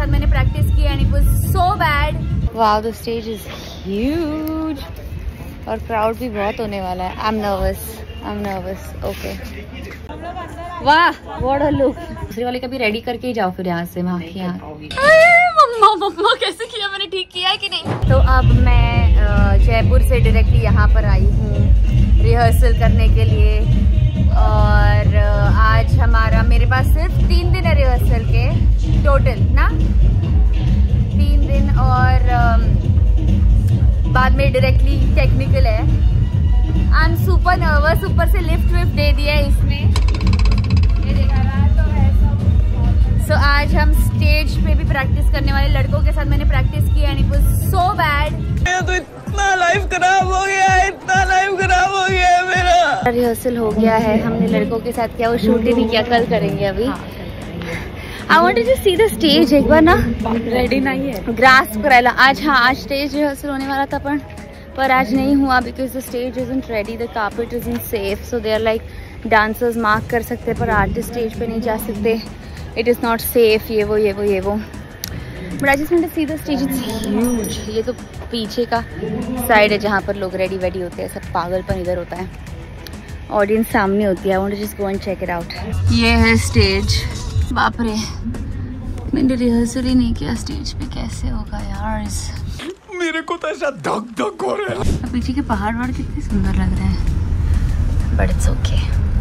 साथ मैंने प्रैक्टिस की and it was so bad. Wow, the stage is huge और क्राउड भी बहुत होने वाला है। I am nervous. ओके, वाह, व्हाट अ लुक। दूसरे वाले का भी रेडी करके ही जाओ फिर यहाँ से वहाँ की यहाँ। मम्मा कैसे किया मैंने, ठीक किया है कि नहीं? तो अब मैं जयपुर से डायरेक्टली यहाँ पर आई हूँ रिहर्सल करने के लिए और आज मेरे पास सिर्फ 3 दिन है रिहर्सल के टोटल ना, 3 दिन और बाद में डायरेक्टली टेक्निकल है। आई एम सुपर नर्वस, ऊपर से लिफ्ट दे दिया है इसने, ये दिखा रहा है तो है सब। सो आज हम स्टेज पे भी प्रैक्टिस करने वाले, लड़कों के साथ मैंने प्रैक्टिस की and it was so bad. तो इतना लाइफ खराब हो गया है मेरा। रिहर्सल हो गया है, हमने लड़कों के साथ किया, वो शूट ही नहीं किया, कल करेंगे अभी। I wanted to see the stage एक बार ना, रेडी नहीं है, ग्रास्प करायला आज। हाँ, आज स्टेज रिहर्सल होने वाला था पर आज नहीं हुआ because the stage isn't ready, the carpet isn't safe, so they are like dancers mark कर सकते पर आर्टिस्ट स्टेज पे नहीं जा सकते, इट इज़ नॉट सेफ, ये वो but I just want to see the stage, it's huge. ये तो पीछे का साइड है जहाँ पर लोग रेडी होते हैं, सब पागलपन इधर होता है, ऑडियंस सामने होती है। I want to just go and check it out. ये है स्टेज, बाप रे, मैंने रिहर्सल ही नहीं किया, स्टेज पे कैसे होगा यार। मेरे को तो ऐसा धक हो रहा है। पीछे के पहाड़ कितने सुंदर लग रहे हैं, बट इट्स ओके।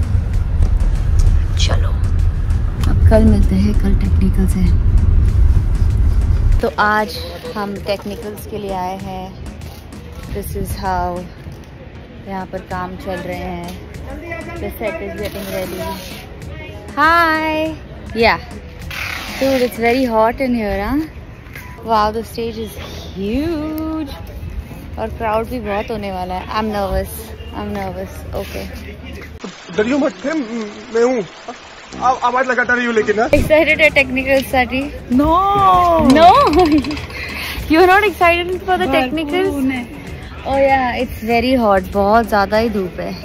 चलो अब कल मिलते हैं, कल टेक्निकल से। तो आज हम टेक्निकल्स के लिए आए हैं। दिस इज हाउ यहाँ पर काम चल रहे हैं। The set is getting ready. Hi, yeah, dude, it's very hot in here, huh? Wow, the stage is huge और crowd भी बहुत होने वाला है। I'm nervous. Okay. डरियो मत, मैं हूँ। आवाज लगाता रही हूँ लेकिन ना। Excited है technicals साठी? No. You're not excited for the technicals? Oh yeah, it's very hot. बहुत ज़्यादा ही धूप है।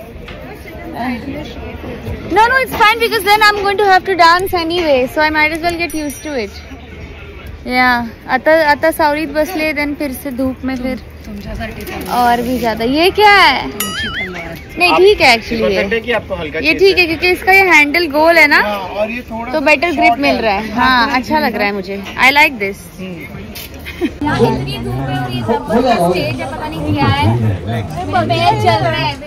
No, it's fine because then I'm going to have to dance anyway, so I might as well get used to it. Yeah, आता सावरीत बसले, then फिर से धूप में फिर और भी ज्यादा। ये क्या है? नहीं ठीक है एक्चुअली, ये ठीक है क्योंकि इसका ये हैंडल गोल है ना, और ये थोड़ा तो बेटर ग्रिप मिल रहा है। हाँ, अच्छा लग रहा है मुझे, आई लाइक दिस। यहाँ इतनी धूप है और ये जबरदस्त स्टेज है, पता नहीं क्या है, मैच चल रहा है।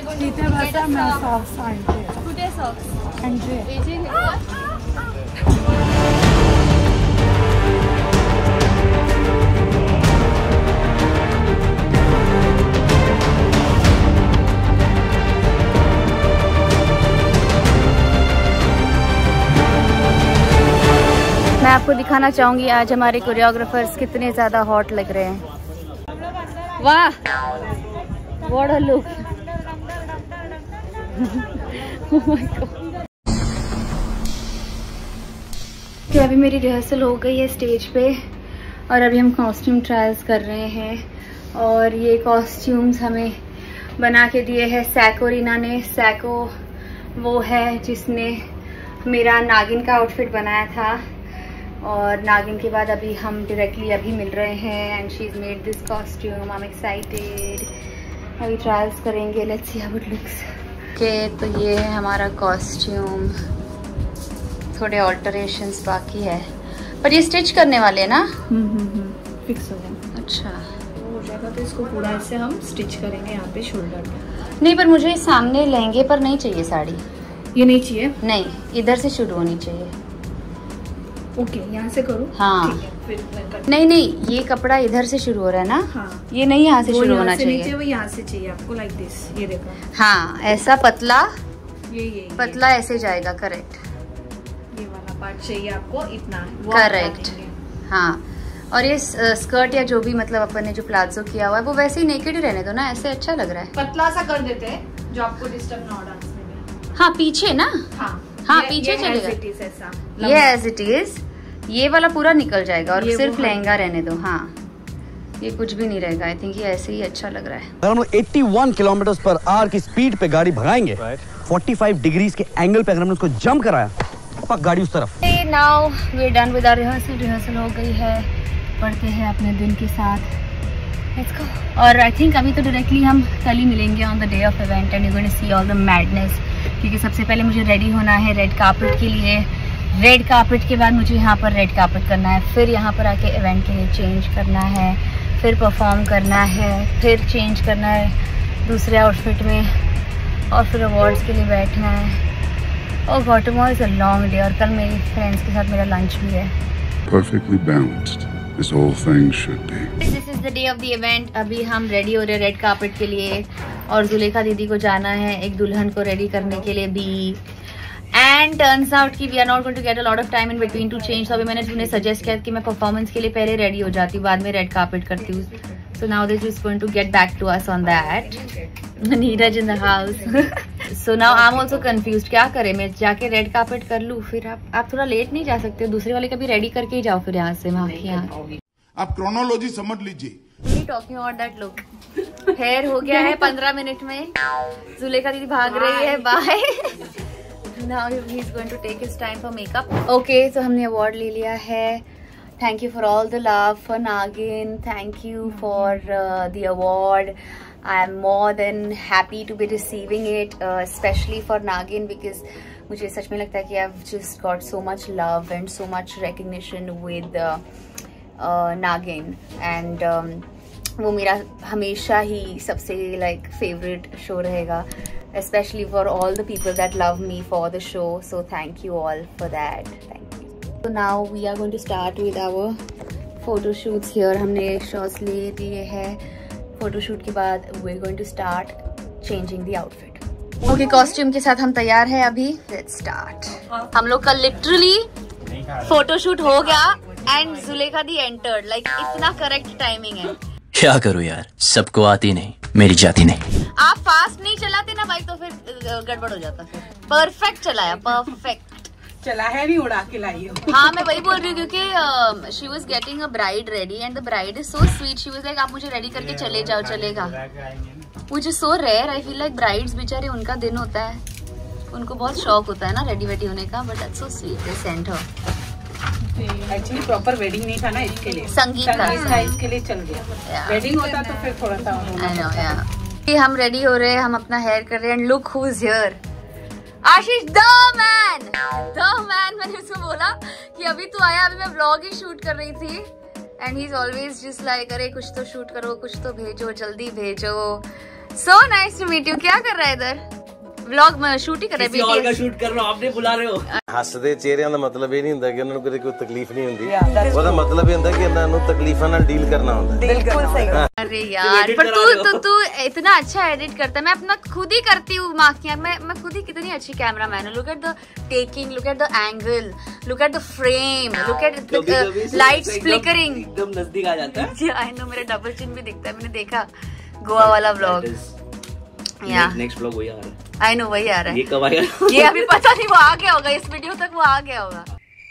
मैं आपको दिखाना चाहूंगी आज हमारे कोरियोग्राफर्स कितने ज्यादा हॉट लग रहे हैं। वाह, what a look. Oh my god. अभी मेरी रिहर्सल हो गई है स्टेज पे और अभी हम कॉस्ट्यूम ट्रायल्स कर रहे हैं और ये कॉस्ट्यूम्स हमें बना के दिए हैं सैको रीना ने। सैको वो है जिसने मेरा नागिन का आउटफिट बनाया था और नागिन के बाद अभी हम डायरेक्टली अभी मिल रहे हैं and she is made this costume. I am excited, अभी ट्रायल्स करेंगे, let's see how it looks. Okay, तो ये है हमारा कॉस्ट्यूम, थोड़े ऑल्टरेशंस बाकी है पर ये स्टिच करने वाले हैं ना। फिक्स हो गया। अच्छा, हो जाएगा तो इसको पूरा ऐसे हम स्टिच करेंगे यहाँ पे शोल्डर पे। नहीं, पर मुझे सामने लहंगे पर नहीं चाहिए साड़ी। ये नहीं चाहिए? नहीं, इधर से शुरू होनी चाहिए। ओके, यहाँ से करूँ? हाँ, फिर नहीं, ये कपड़ा इधर से शुरू हो रहा है ना। हाँ, ये नहीं यहाँ से शुरू होना चाहिए, वो यहाँ से चाहिए आपको, लाइक दिस। ये देखो, हाँ, ऐसा पतला, ये पतला ऐसे जाएगा। करेक्ट, ये वाला पार्ट चाहिए आपको इतना। करेक्ट, हाँ। और ये स्कर्ट या जो भी मतलब अपन ने जो प्लाजो किया हुआ है वो वैसे ही नेकेड ही रहने दो ना, ऐसे अच्छा लग रहा है। पतला सा कर देते हैं जो आपको डिस्टर्ब ना हो डांस में। हाँ, पीछे ना। हाँ, पीछे चलेगा। ये एज इट इज, ये वाला पूरा निकल जाएगा और सिर्फ लहंगा रहने दो। हाँ, ये कुछ भी नहीं रहेगा। आई थिंक ये ऐसे ही अच्छा लग रहा है। हम लोग 81 किलोमीटर/आवर की स्पीड पे गाड़ी भगाएंगे, 45 डिग्रीज के एंगल पे अगर हमने उसको जंप कराया, पक गाड़ी उस तरफ। Now we are done with our rehearsal हो गई है, पढ़ते हैं अपने दिन के साथ। Let's go. और आई थिंक अभी तो डायरेक्टली हम कल ही मिलेंगे on the day of event and you going to see all the madness, क्योंकि सबसे पहले मुझे रेडी होना है रेड कार्पेट के लिए। रेड कार्पेट के बाद मुझे यहाँ पर रेड कार्पेट करना है, फिर यहाँ पर आके इवेंट के लिए चेंज करना है, फिर परफॉर्म करना है, फिर चेंज करना है दूसरे आउटफिट में, और फिर अवार्ड्स के लिए बैठना है। और god tomorrow is a long day, और कल मेरी फ्रेंड्स के साथ मेरा लंच भी है। Perfectly balanced, this whole thing should be. This is the day of the event. अभी हम रेडी हो रहे हैं रेड कार्पेट के लिए, और जुलेखा दीदी को जाना है एक दुल्हन को रेडी करने के लिए भी। एंड टर्न्स आउट कि we are not going to get a lot of time in between to change. तो अभी मैंने उन्हें सजेस्ट किया कि मैं परफॉर्मेंस के लिए पहले रेडी हो जाती हूँ, बाद में रेड कार्पेट करती हूँ। So now this is going to get back to us on that. Neeraj in the house. So now I am also confused, क्या करें? मैं जाके रेड कार्पेट कर लूँ, फिर आप थोड़ा लेट नहीं जा सकते? दूसरे वाले का भी रेडी करके ही जाओ फिर यहाँ से। आप क्रोनोलॉजी समझ लीजिए। Talking about that look. Hair हो गया है 15 मिनट में। जुलेखा दीदी भाग रही है, bye. Now he's going to take his time for makeup. Okay, so हमने award ले लिया है। Thank you for all the love for Nagin. Thank you for the award. I am more than happy to be receiving it, especially for Nagin, because मुझे सच में लगता है कि I've just got so much love and so much recognition with Nagin, and वो मेरा हमेशा ही सबसे like favorite show रहेगा, especially for all the people that love me for the show. So thank you all for that. Thank you. So now we are going to start with our photo shoots here. हमने shots ले लिए हैं। Photo shoot के बाद we're going to start changing the outfit. Okay, costume के साथ हम तैयार हैं अभी। Let's start. हम लोग का literally photo shoot हो गया and Zulekha the entered. Like इतना correct timing है। क्या करूँ यार, सबको आती नहीं, मेरी जाती नहीं। आप फास्ट नहीं चलाते ना बाइक तो फिर गड़बड़ हो जाता। फिर परफेक्ट चलाया, परफेक्ट चला है, नहीं उड़ा के लाई हो। हाँ, मैं वही बोल रही हूँ क्योंकि she was getting a bride ready and the bride is so sweet. She was like आप मुझे रेडी करके चले जाओ, चलेगा। Which is so rare. I feel like brides बेचारे उनका दिन होता है, उनको बहुत शौक होता है ना रेडी वेडी होने का, but that's so sweet they sent her. Actually proper wedding नहीं था ना, इसके लिए संगीत था, इसके लिए चल गया। वेडिंग होता तो फिर थोड़ा सा आई नो। या हम रेडी हो रहे हैं, हम अपना हेयर कर रहे हैं। Look who is here, Ashish the man. मैंने उसको बोला कि अभी तू आया, अभी मैं व्लॉग ही शूट कर रही थी, and he is always just like अरे कुछ तो शूट करो, कुछ तो भेजो, जल्दी भेजो। So nice to meet you. क्या कर रहा है इधर? व्लॉग में शूट ही कर रहे हैं, और का शूट कर रहा हूं, आपने बुला रहे हो। ਹੱਸਦੇ ਚਿਹਰਿਆਂ ਦਾ ਮਤਲਬ ਇਹ ਨਹੀਂ ਹੁੰਦਾ ਕਿ ਉਹਨਾਂ ਨੂੰ ਕਦੇ ਕੋਈ ਤਕਲੀਫ ਨਹੀਂ ਹੁੰਦੀ, ਉਹਦਾ ਮਤਲਬ ਇਹ ਹੁੰਦਾ ਕਿ ਇਹਨਾਂ ਨੂੰ ਤਕਲੀਫਾਂ ਨਾਲ ਡੀਲ ਕਰਨਾ ਹੁੰਦਾ। बिल्कुल सही। अरे यार, पर तू इतना अच्छा एडिट करता है। मैं अपना खुद ही करती हूँ माखियाँ, मैं खुद ही कितनी अच्छी कैमरामैन हूँ। Look at the taking, look at the angle, look at the frame, look at the lights flickering. एकदम नजदीक आ जाता है। आई नो, मेरा डबल चिन भी दिखता है। मैंने देखा गोवा वाला व्लॉग। नेक्स्ट व्लॉग वही आ रहा है। आई नो, वही आ रहा है। ये कब आएगा? ये अभी पता नहीं, वो आ गया होगा, इस वीडियो तक वो आ गया होगा।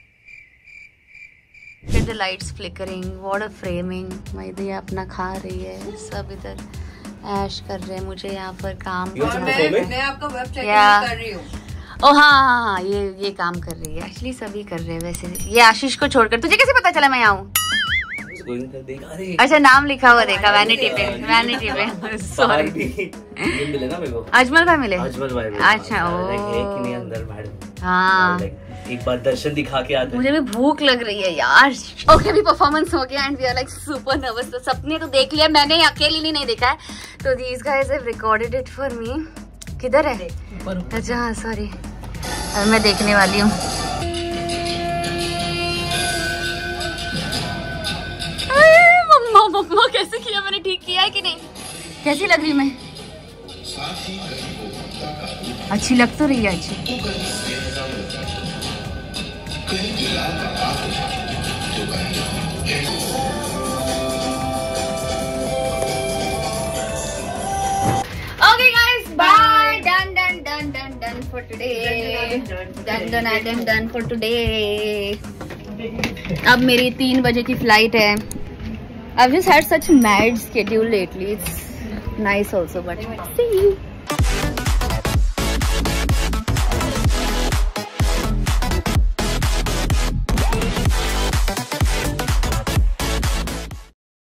फिर the lights flickering, what a framing. मैदी अपना खा रही है, सब इधर ऐश कर रहे हैं, मुझे यहाँ पर काम मैं आपका वेब चेक कर रही हूँ। ओ हाँ, ये काम कर रही है। एक्चुअली सभी कर रहे हैं वैसे। ये आशीष को छोड़कर। तुझे कैसे पता चला मैं यहाँ हूँ? अच्छा, नाम लिखा हुआ देखा वैनिटी पे। सॉरी। मिले ना मेरे को, अजमल भाई मिले। अजमल भाई। अच्छा, ओ अंदर मैडम। हाँ, एक बार दर्शन दिखा के आते। मुझे भी भूख लग रही है यार। ओके, अभी परफॉर्मेंस हो गया and we are like super nervous. तो सबने तो देख लिया, मैंने अकेली नहीं देखा है। तो these guys have recorded it for me. किधर है? अच्छा हाँ, सॉरी, मैं देखने वाली हूँ। मम्मा कैसे किया मैंने? ठीक किया है कि नहीं? कैसी लग रही मैं? अच्छी लग तो रही है। अच्छी। Okay guys, bye. Done for today. Done for today. अब मेरी 3 बजे की फ्लाइट है। I've just had such mad schedule lately. It's nice also, but see you.